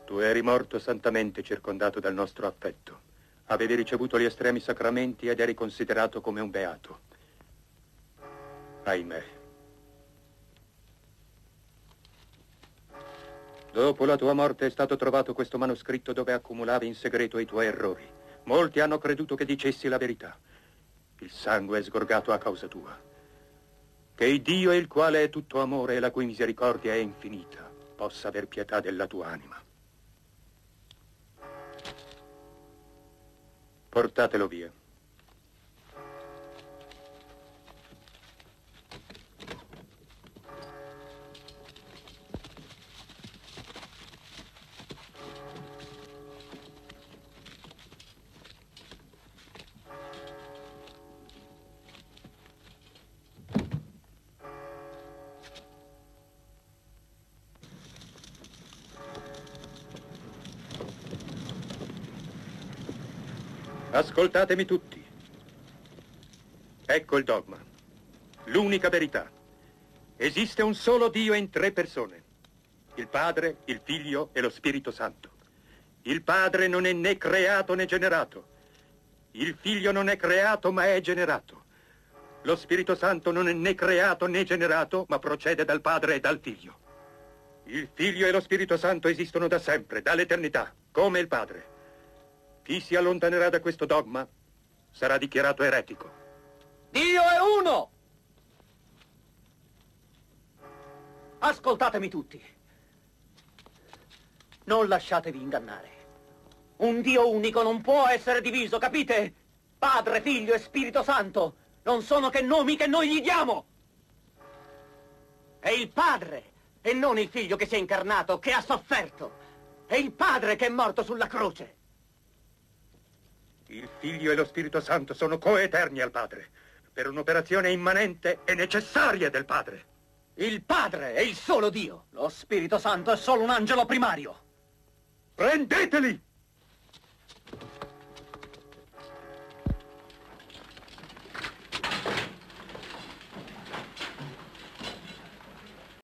Tu eri morto santamente circondato dal nostro affetto. Avevi ricevuto gli estremi sacramenti ed eri considerato come un beato. Ahimè. Dopo la tua morte è stato trovato questo manoscritto dove accumulavi in segreto i tuoi errori. Molti hanno creduto che dicessi la verità. Il sangue è sgorgato a causa tua. Che il Dio, il quale è tutto amore e la cui misericordia è infinita, possa aver pietà della tua anima. Portatelo via. Ascoltatemi tutti. Ecco il dogma. L'unica verità. Esiste un solo Dio in 3 persone. Il Padre, il Figlio e lo Spirito Santo. Il Padre non è né creato né generato. Il Figlio non è creato ma è generato. Lo Spirito Santo non è né creato né generato ma procede dal Padre e dal Figlio. Il Figlio e lo Spirito Santo esistono da sempre, dall'eternità, come il Padre. Chi si allontanerà da questo dogma sarà dichiarato eretico. Dio è uno! Ascoltatemi tutti. Non lasciatevi ingannare. Un Dio unico non può essere diviso, capite? Padre, Figlio e Spirito Santo non sono che nomi che noi gli diamo. È il Padre e non il Figlio che si è incarnato, che ha sofferto. È il Padre che è morto sulla croce. Il Figlio e lo Spirito Santo sono coeterni al Padre, per un'operazione immanente e necessaria del Padre. Il Padre è il solo Dio. Lo Spirito Santo è solo un angelo primario. Prendeteli!